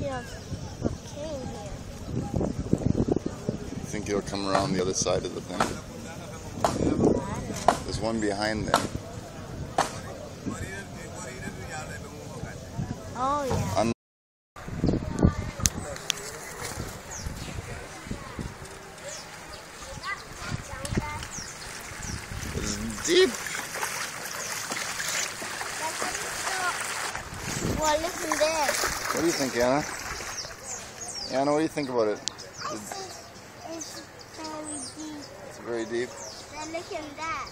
see us came here. I think he'll come around the other side of the thing. There's one behind there. Oh yeah. It's deep. Well, listen there. What do you think, Anna? Anna, what do you think about it? It's very deep. It's very deep. And look at that.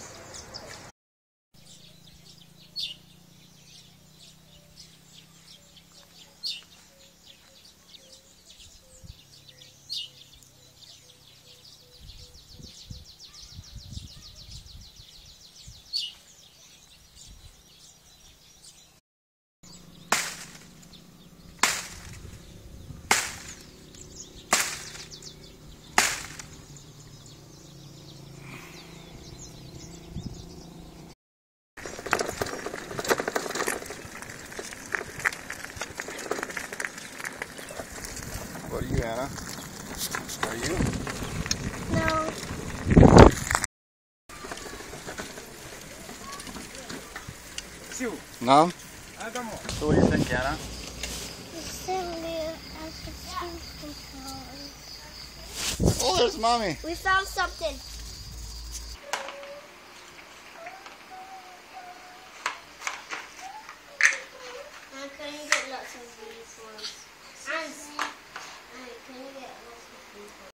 What are you, Anna? Are you? No. No? So what do you think, Anna? Oh, Oh, there's Mommy. we found something.